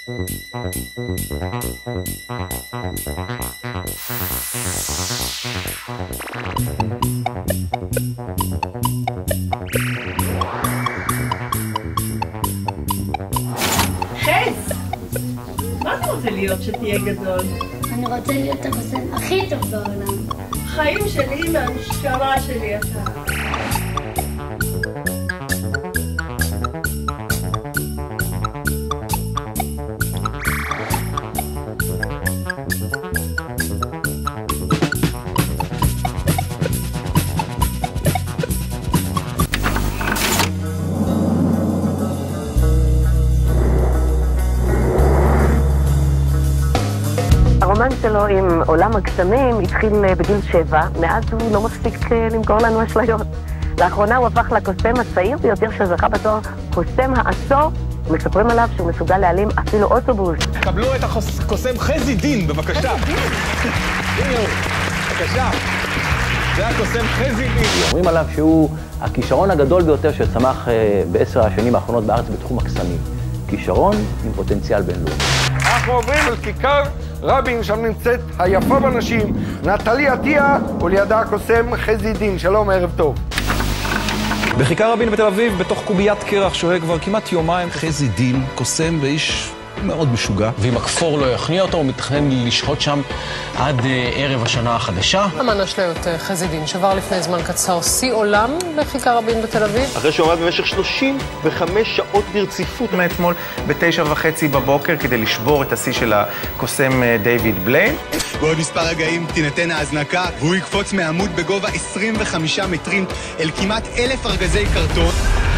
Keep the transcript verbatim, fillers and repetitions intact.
חז! מה אתה רוצה להיות שתהיה גדול? אני רוצה להיות הקוסם הכי טוב בעולם. חיים שלי מהמשקרה שלי אתה. הרומן שלו עם עולם הקסמים התחיל בגיל שבע, מאז הוא לא מפסיק למכור לנו אשליות. לאחרונה הוא הפך לקוסם הצעיר ביותר שזכה בתואר קוסם העשור, ומספרים עליו שהוא מסוגל להעלים אפילו אוטובוס. קבלו את הקוסם חזי דין, בבקשה. חזי דין? הנה הוא, בבקשה. זה הקוסם חזי דין. אומרים עליו שהוא הכישרון הגדול ביותר שצמח בעשר השנים האחרונות בארץ בתחום הקסמים. כישרון עם פוטנציאל בינלאומי. אנחנו עוברים על כיכר רבין, שם נמצאת היפה בנשים, נטלי עטיה, ולידה הקוסם חזי דין. שלום, ערב טוב. בכיכר רבין בתל אביב, בתוך קוביית קרח, שוהה כבר כמעט יומיים. חזי דין, קוסם ואיש מאוד משוגע. ואם הכפור לא יכניע אותו, הוא מתכנן לשהות שם עד ערב השנה החדשה. אמן אשליות חזי דין שבר לפני זמן קצר שיא עולם בכיכר רבין בתל אביי. אחרי שהוא עמד במשך שלושים וחמש שעות ברציפות מאתמול בתשע וחצי בבוקר כדי לשבור את השיא של הקוסם דיוויד בליין. בעוד מספר רגעים תינתן ההזנקה והוא יקפוץ מעמוד בגובה עשרים וחמישה מטרים אל כמעט אלף ארגזי קרטון.